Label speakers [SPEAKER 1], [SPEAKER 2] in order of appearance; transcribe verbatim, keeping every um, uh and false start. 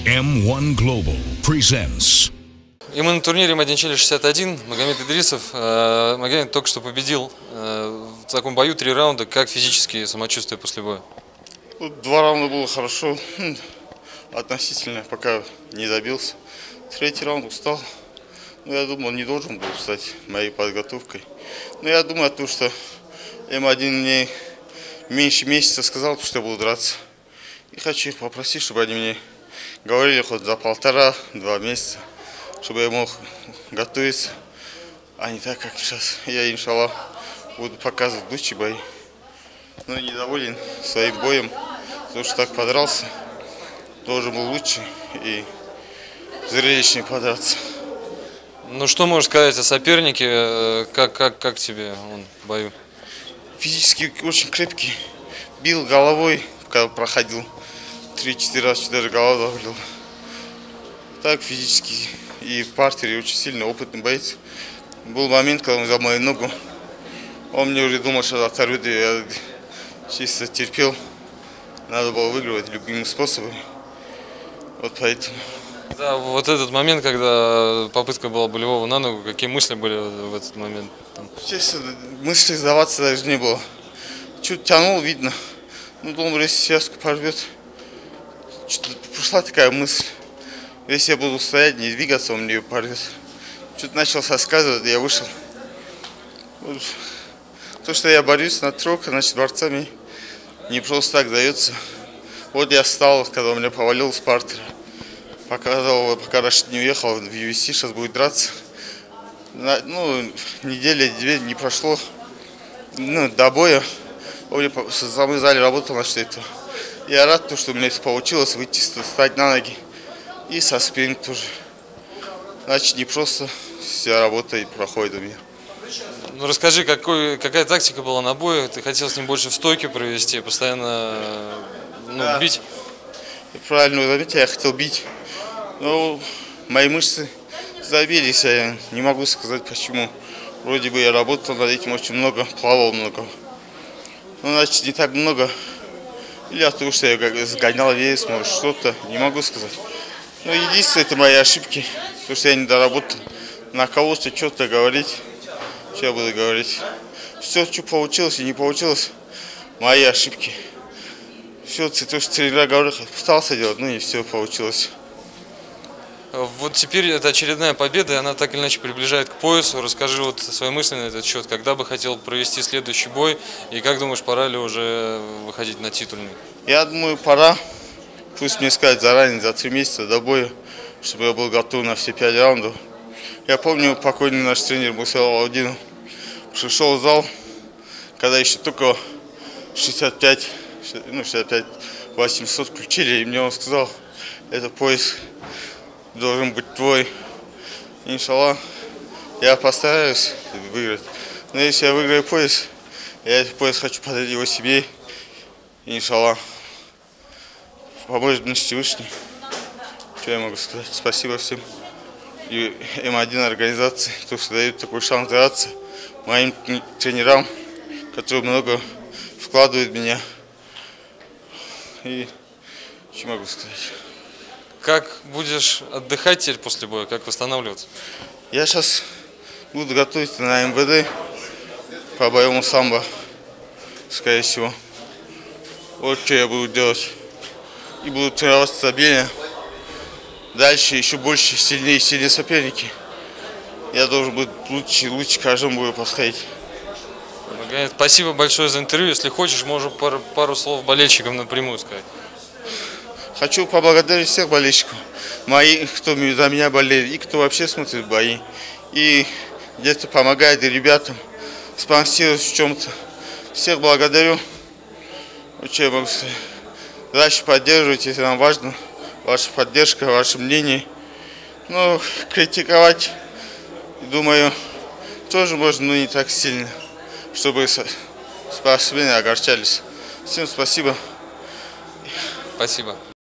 [SPEAKER 1] эм один Global presents.
[SPEAKER 2] И мы на турнире эм один Челлендж шестьдесят один. Магомед Идрисов. Магомед только что победил в таком бою, три раунда. Как физически самочувствие после боя?
[SPEAKER 3] Два раунда было хорошо, относительно, пока не забился. Третий раунд устал. Ну, я думал, не должен был стать моей подготовкой. Но я думаю, то, что эм один мне меньше месяца сказал, что я буду драться. И хочу их попросить, чтобы они мне говорили хоть за полтора-два месяца, чтобы я мог готовиться, а не так, как сейчас. Я, иншаллах, буду показывать лучшие бои. Но недоволен своим боем, потому что так подрался. Должен был лучше и зрелищнее подраться.
[SPEAKER 2] Ну что можешь сказать о сопернике? Как, как, как тебе он в бою?
[SPEAKER 3] Физически очень крепкий. Бил головой, когда проходил. Три-четыре раза даже голова завалил. Так физически и в партере очень сильно опытный боец. Был момент, когда он взял мою ногу. Он мне уже думал, что оторвет ее. Я чисто терпел. Надо было выигрывать любыми способами. Вот поэтому.
[SPEAKER 2] Да, вот этот момент, когда попытка была болевого на ногу, какие мысли были в этот момент?
[SPEAKER 3] Честно, мысли сдаваться даже не было. Чуть тянул, видно. Ну, думал, если связку порвет. Пришла такая мысль. Если я буду стоять, не двигаться, он мне ее порвет. Чуть начал соскальзывать, я вышел. То, что я борюсь на трёх, значит, борцами не просто так дается. Вот я встал, когда он меня повалил с партера. Показал, пока Рашид не уехал в ю эф си, сейчас будет драться. Ну, неделя-две не прошло. Ну, до боя. Он в самом зале работал на что это. Я рад, что у меня получилось выйти, встать на ноги. И со спиннинг тоже. Значит, не просто вся работа и проходит у меня.
[SPEAKER 2] Ну расскажи, какой, какая тактика была на бою? Ты хотел с ним больше в стойке провести, постоянно ну,
[SPEAKER 3] да.
[SPEAKER 2] бить?
[SPEAKER 3] Правильно вы заметили, я хотел бить. Но мои мышцы забились, я не могу сказать почему. Вроде бы я работал над этим очень много, плавал много. Ну, значит, не так много. Или от того, что я сгонял вес, может, что-то, не могу сказать. Но единственное, это мои ошибки, потому что я не доработал. На кого-то что-то говорить, что я буду говорить. Все, что получилось и не получилось, мои ошибки. Все, то, что тренера говорят, пытался делать, ну и все получилось.
[SPEAKER 2] Вот теперь это очередная победа, и она так или иначе приближает к поясу. Расскажи вот свои мысли на этот счет. Когда бы хотел провести следующий бой, и как думаешь, пора ли уже выходить на титульный?
[SPEAKER 3] Я думаю, пора. Пусть мне сказать заранее, за три месяца до боя, чтобы я был готов на все пять раундов. Я помню, покойный наш тренер Мусаил Алаудинов пришел в зал, когда еще только шестьдесят пять, ну, шестьдесят пять восемьсот включили, и мне он сказал, это пояс должен быть твой. Иншаллах, я постараюсь выиграть. Но если я выиграю пояс, я этот пояс хочу подарить его себе. Иншаллах. Поможет мне Всевышний. Что я могу сказать? Спасибо всем. И эм один организации, кто что дает такой шанс драться. Моим тренерам, которые много вкладывают в меня. И что могу сказать?
[SPEAKER 2] Как будешь отдыхать теперь после боя? Как восстанавливаться?
[SPEAKER 3] Я сейчас буду готовиться на эм вэ дэ по боевому самбо, скорее всего. Вот что я буду делать. И буду тренироваться стабильно. Дальше еще больше, сильнее и сильнее соперники. Я должен быть лучше и лучше каждому бою подходить.
[SPEAKER 2] Магомед, спасибо большое за интервью. Если хочешь, можем пару, пару слов болельщикам напрямую сказать.
[SPEAKER 3] Хочу поблагодарить всех болельщиков, моих, кто за меня болеет, и кто вообще смотрит бои. И где-то помогает и ребятам, спонсирует в чем-то. Всех благодарю. Вот что я могу сказать. Дальше поддерживайте, если нам важно. Ваша поддержка, ваше мнение. Ну, критиковать, думаю, тоже можно, но не так сильно, чтобы спортсмены огорчались. Всем спасибо.
[SPEAKER 2] Спасибо.